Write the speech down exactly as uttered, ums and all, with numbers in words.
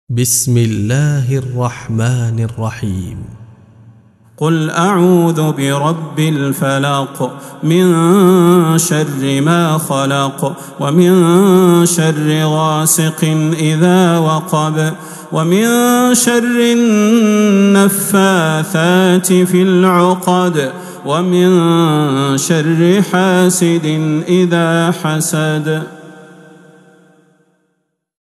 بسم الله الرحمن الرحيم. قل أعوذ برب الفلق من شر ما خلق ومن شر غاسق إذا وقب ومن شر النفاثات في العقد ومن شر حاسد إذا حسد.